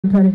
Sorry.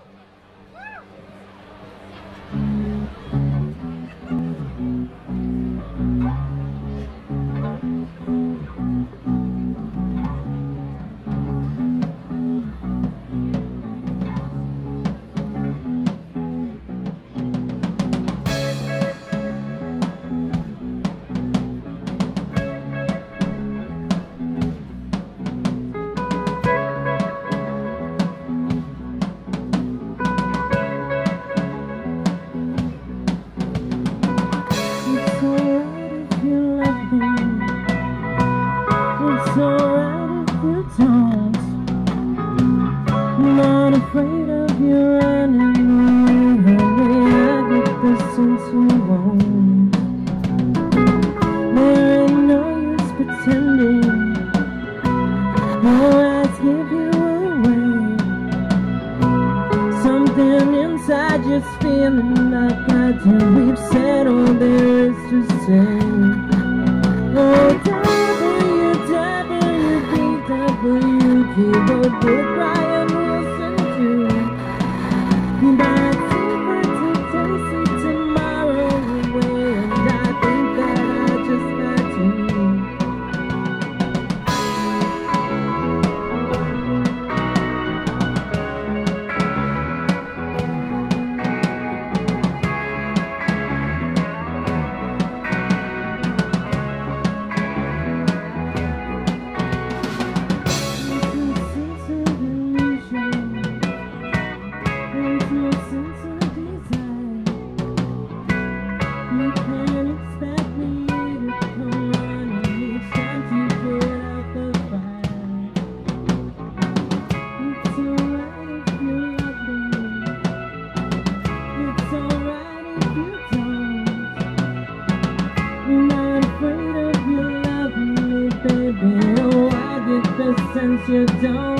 It's alright if you don't. I'm not afraid of you running away, honey. I get the sense you won't. There ain't no use pretending. No eyes give you away. Something inside just feeling like I do. We've said all there is to say. Oh, keyboard with Brian Wilson too. But secrets to see tomorrow away, and I think that I just got to. Since you don't